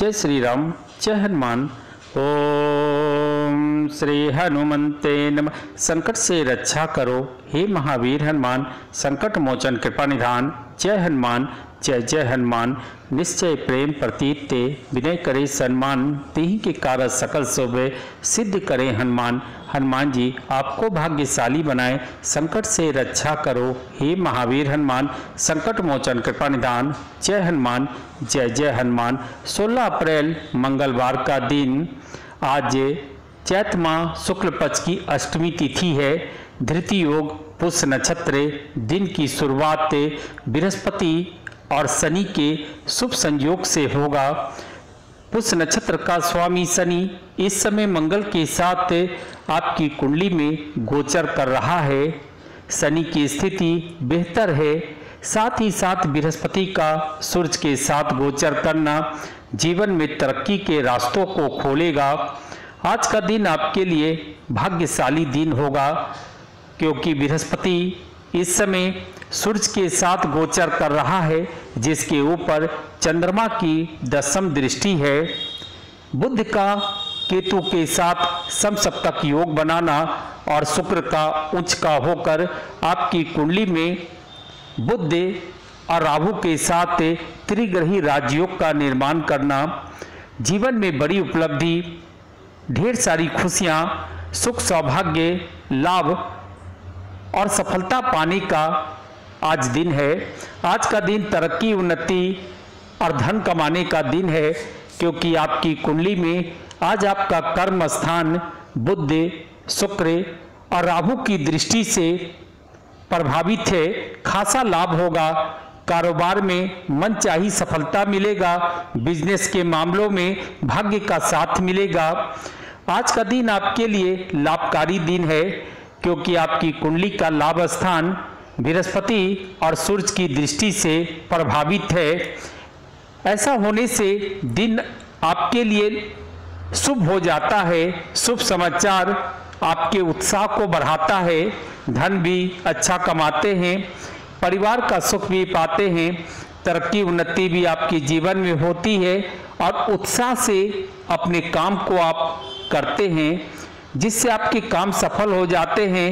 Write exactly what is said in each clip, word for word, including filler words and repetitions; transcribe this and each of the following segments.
जय श्री राम, जय हनुमान। ओम श्री हनुमंते नमः। संकट से रक्षा करो हे महावीर हनुमान, संकट मोचन कृपा निधान। जय हनुमान, जय जय हनुमान। निश्चय प्रेम प्रतीत ते, विनय करे सम्मान। तिहि के कारण सकल शोभे, सिद्ध करे हनुमान। हनुमान जी आपको भाग्यशाली बनाए, संकट से रक्षा करो हे महावीर हनुमान, संकट मोचन कृपा निधान। जय हनुमान, जय जय हनुमान। सोलह अप्रैल मंगलवार का दिन, आज चैत माह शुक्ल पक्ष की अष्टमी तिथि है। धृति योग पुष्य नक्षत्र। दिन की शुरुआत बृहस्पति और शनि के शुभ संयोग से होगा। पुष्य नक्षत्र का स्वामी शनि इस समय मंगल के साथ आपकी कुंडली में गोचर कर रहा है। शनि की स्थिति बेहतर है, साथ ही साथ बृहस्पति का सूर्य के साथ गोचर करना जीवन में तरक्की के रास्तों को खोलेगा। आज का दिन आपके लिए भाग्यशाली दिन होगा, क्योंकि बृहस्पति इस समय सूर्य के साथ गोचर कर रहा है, जिसके ऊपर चंद्रमा की दसम दृष्टि है। बुध का केतु के साथ समसप्तक योग बनाना और शुक्र का उच्च का होकर आपकी कुंडली में बुध और राहु के साथ त्रिग्रही राजयोग का निर्माण करना जीवन में बड़ी उपलब्धि, ढेर सारी खुशियां, सुख सौभाग्य, लाभ और सफलता पाने का आज दिन है। आज का दिन तरक्की, उन्नति और धन कमाने का दिन है, क्योंकि आपकी कुंडली में आज आपका कर्म स्थान बुध, शुक्र और राहु की दृष्टि से प्रभावित है। खासा लाभ होगा, कारोबार में मनचाही सफलता मिलेगा, बिजनेस के मामलों में भाग्य का साथ मिलेगा। आज का दिन आपके लिए लाभकारी दिन है, क्योंकि आपकी कुंडली का लाभ स्थान बृहस्पति और सूर्य की दृष्टि से प्रभावित है। ऐसा होने से दिन आपके लिए शुभ हो जाता है। शुभ समाचार आपके उत्साह को बढ़ाता है, धन भी अच्छा कमाते हैं, परिवार का सुख भी पाते हैं, तरक्की उन्नति भी आपके जीवन में होती है और उत्साह से अपने काम को आप करते हैं, जिससे आपके काम सफल हो जाते हैं।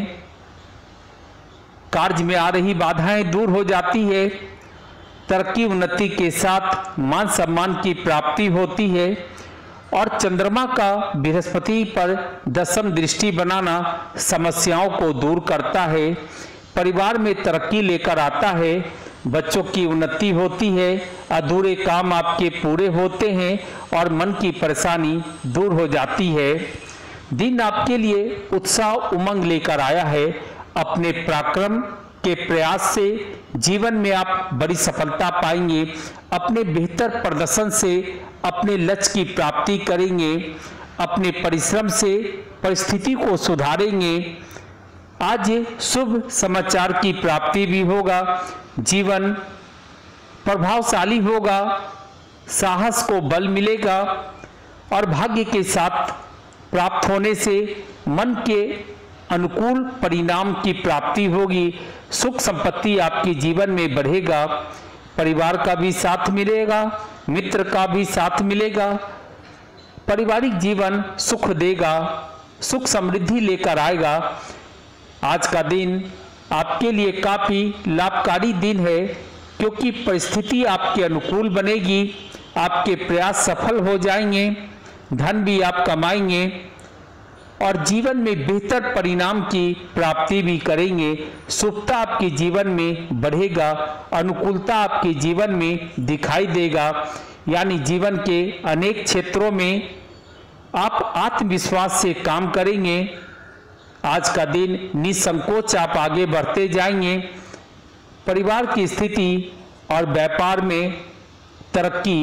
कार्य में आ रही बाधाएं दूर हो जाती है, तरक्की उन्नति के साथ मान सम्मान की प्राप्ति होती है और चंद्रमा का बृहस्पति पर दसम दृष्टि बनाना समस्याओं को दूर करता है, परिवार में तरक्की लेकर आता है, बच्चों की उन्नति होती है, अधूरे काम आपके पूरे होते हैं और मन की परेशानी दूर हो जाती है। दिन आपके लिए उत्साह उमंग लेकर आया है। अपने पराक्रम के प्रयास से जीवन में आप बड़ी सफलता पाएंगे। अपने बेहतर प्रदर्शन से अपने लक्ष्य की प्राप्ति करेंगे। अपने परिश्रम से परिस्थिति को सुधारेंगे। आज शुभ समाचार की प्राप्ति भी होगा। जीवन प्रभावशाली होगा, साहस को बल मिलेगा और भाग्य के साथ प्राप्त होने से मन के अनुकूल परिणाम की प्राप्ति होगी। सुख संपत्ति आपके जीवन में बढ़ेगा, परिवार का भी साथ मिलेगा, मित्र का भी साथ मिलेगा। पारिवारिक जीवन सुख देगा, सुख समृद्धि लेकर आएगा। आज का दिन आपके लिए काफी लाभकारी दिन है, क्योंकि परिस्थिति आपके अनुकूल बनेगी, आपके प्रयास सफल हो जाएंगे, धन भी आप कमाएंगे और जीवन में बेहतर परिणाम की प्राप्ति भी करेंगे। शुभता आपके जीवन में बढ़ेगा, अनुकूलता आपके जीवन में दिखाई देगा, यानी जीवन के अनेक क्षेत्रों में आप आत्मविश्वास से काम करेंगे। आज का दिन निसंकोच आप आगे बढ़ते जाएंगे। परिवार की स्थिति और व्यापार में तरक्की,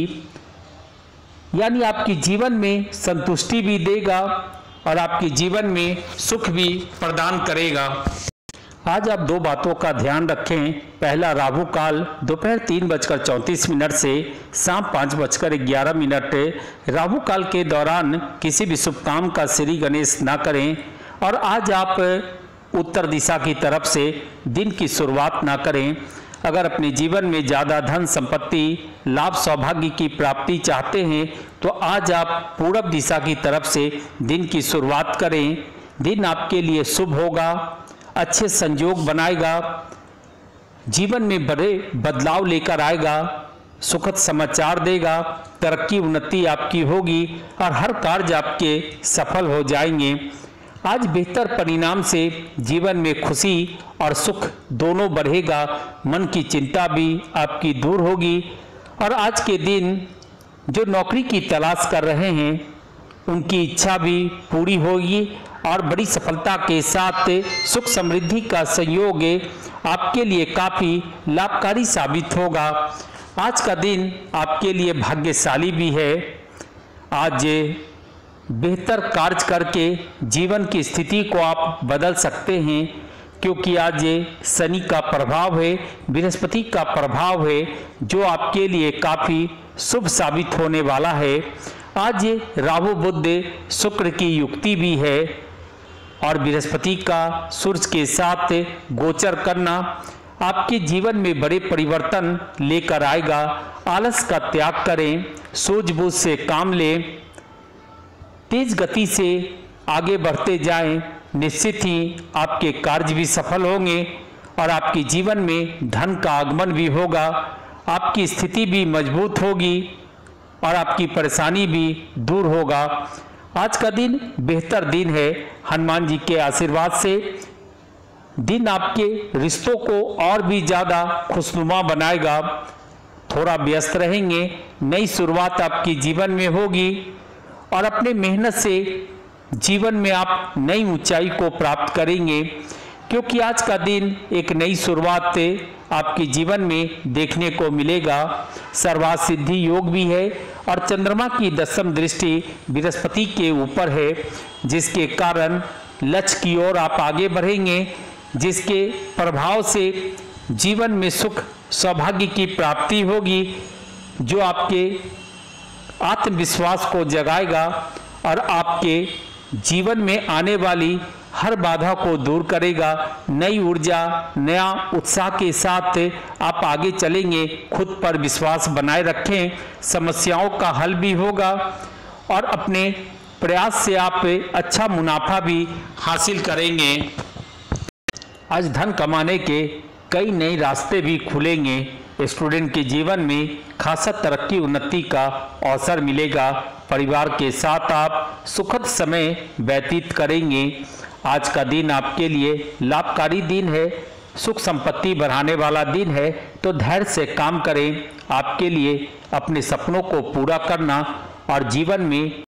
यानी आपके जीवन में संतुष्टि भी देगा और आपके जीवन में सुख भी प्रदान करेगा। आज आप दो बातों का ध्यान रखें। पहला, राहु काल दोपहर तीन बजकर चौंतीस मिनट से शाम पाँच बजकर ग्यारह मिनट। राहु काल के दौरान किसी भी शुभ काम का श्री गणेश ना करें और आज आप उत्तर दिशा की तरफ से दिन की शुरुआत ना करें। अगर अपने जीवन में ज़्यादा धन संपत्ति, लाभ, सौभाग्य की प्राप्ति चाहते हैं तो आज आप पूरब दिशा की तरफ से दिन की शुरुआत करें। दिन आपके लिए शुभ होगा, अच्छे संयोग बनाएगा, जीवन में बड़े बदलाव लेकर आएगा, सुखद समाचार देगा, तरक्की उन्नति आपकी होगी और हर कार्य आपके सफल हो जाएंगे। आज बेहतर परिणाम से जीवन में खुशी और सुख दोनों बढ़ेगा, मन की चिंता भी आपकी दूर होगी और आज के दिन जो नौकरी की तलाश कर रहे हैं उनकी इच्छा भी पूरी होगी और बड़ी सफलता के साथ सुख समृद्धि का संयोग आपके लिए काफ़ी लाभकारी साबित होगा। आज का दिन आपके लिए भाग्यशाली भी है। आज बेहतर कार्य करके जीवन की स्थिति को आप बदल सकते हैं, क्योंकि आज शनि का प्रभाव है, बृहस्पति का प्रभाव है, जो आपके लिए काफ़ी शुभ साबित होने वाला है। आज राहु बुध शुक्र की युक्ति भी है और बृहस्पति का सूर्य के साथ गोचर करना आपके जीवन में बड़े परिवर्तन लेकर आएगा। आलस का त्याग करें, सूझबूझ से काम लें, तेज गति से आगे बढ़ते जाएं, निश्चित ही आपके कार्य भी सफल होंगे और आपके जीवन में धन का आगमन भी होगा, आपकी स्थिति भी मजबूत होगी और आपकी परेशानी भी दूर होगा। आज का दिन बेहतर दिन है। हनुमान जी के आशीर्वाद से दिन आपके रिश्तों को और भी ज़्यादा खुशनुमा बनाएगा। थोड़ा व्यस्त रहेंगे, नई शुरुआत आपकी जीवन में होगी और अपने मेहनत से जीवन में आप नई ऊंचाई को प्राप्त करेंगे, क्योंकि आज का दिन एक नई शुरुआत आपके जीवन में देखने को मिलेगा। सर्वार्थ सिद्धि योग भी है और चंद्रमा की दसम दृष्टि बृहस्पति के ऊपर है, जिसके कारण लक्ष्य की ओर आप आगे बढ़ेंगे, जिसके प्रभाव से जीवन में सुख सौभाग्य की प्राप्ति होगी, जो आपके आत्मविश्वास को जगाएगा और आपके जीवन में आने वाली हर बाधा को दूर करेगा। नई ऊर्जा, नया उत्साह के साथ आप आगे चलेंगे। खुद पर विश्वास बनाए रखें, समस्याओं का हल भी होगा और अपने प्रयास से आप अच्छा मुनाफा भी हासिल करेंगे। आज धन कमाने के कई नए रास्ते भी खुलेंगे। स्टूडेंट के जीवन में खासा तरक्की उन्नति का अवसर मिलेगा। परिवार के साथ आप सुखद समय व्यतीत करेंगे। आज का दिन आपके लिए लाभकारी दिन है, सुख संपत्ति बढ़ाने वाला दिन है, तो धैर्य से काम करें। आपके लिए अपने सपनों को पूरा करना और जीवन में